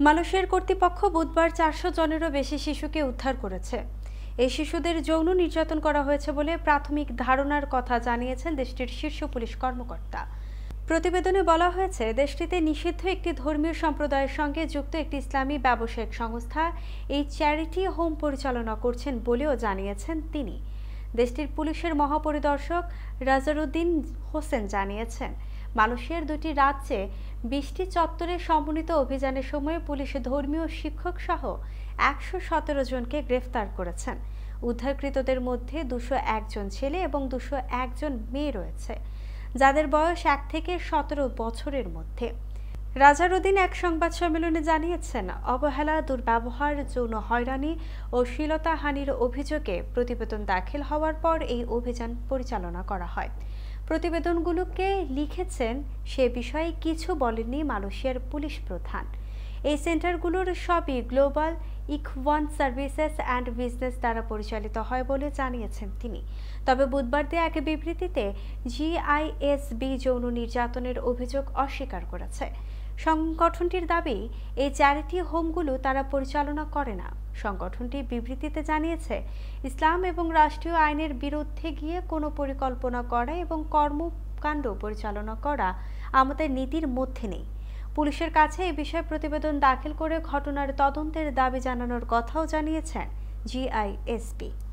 মালয়েশিয়ার কর্তৃপক্ষ বুধবার 400 জনেরও বেশি শিশুকে উদ্ধার করেছে। এই শিশুদের যৌন নির্যাতন করা হয়েছে বলে প্রাথমিক ধারণার কথা জানিয়েছেন দেশটির শীর্ষ পুলিশ কর্মকর্তা। প্রতিবেদনে বলা হয়েছে, দেশটিতে নিষিদ্ধ একটি ধর্মীয় সম্প্রদায়ের সঙ্গে যুক্ত একটি ইসলামী ব্যবসায়িক সংস্থা এই চ্যারিটি হোম পরিচালনা করছেন বলেও জানিয়েছেন তিনি। দেশটির পুলিশের মহাপরিদর্শক রাজারুদ্দিন হোসেন জানিয়েছেন, মালয়েশিয়ার দুটি রাজ্যে 20টি চত্বরে সমন্বিত অভিযানের সময় পুলিশ ধর্মীয় শিক্ষক সহ 117 জনকে গ্রেফতার করেছেন। উদ্ধারকৃতদের মধ্যে 201 জন ছেলে এবং 201 জন মেয়ে রয়েছে, যাদের বয়স 1 থেকে 17 বছরের মধ্যে। রাজারুদ্দিন এক সংবাদ সম্মেলনে জানিয়েছেন, অবহেলা, দুর্ব্যবহার, যৌন হয়রানি ও শ্লীলতাহানির অভিযোগে প্রতিবেদন দাখিল হওয়ার পর এই অভিযান পরিচালনা করা হয়। প্রতিবেদনগুলোকে লিখেছেন সে বিষয়ে কিছু বলেননি মালয়েশিয়ার পুলিশ প্রধান। এই সেন্টারগুলোর সবই global Ikhwan services and business দ্বারা পরিচালিত হয় বলে জানিয়েছেন তিনি। তবে বুধবার দেয়া এক বিবৃতিতে জিআইএসবি যৌন নির্যাতনের অভিযোগ অস্বীকার করেছে। সংগঠনটির দাবি, এই চ্যারিটি হোমগুলো তারা পরিচালনা করে না। সংগঠনটি বিবৃতিতে জানিয়েছে, ইসলাম এবং রাষ্ট্রীয় আইনের বিরুদ্ধে গিয়ে কোনো পরিকল্পনা করা এবং কর্মকাণ্ড পরিচালনা করা আমাদের নীতির মধ্যে নেই। পুলিশের কাছে এই বিষয়ে প্রতিবেদন দাখিল করে ঘটনার তদন্তের দাবি জানানোর কথাও জানিয়েছেন জিআইএসপি।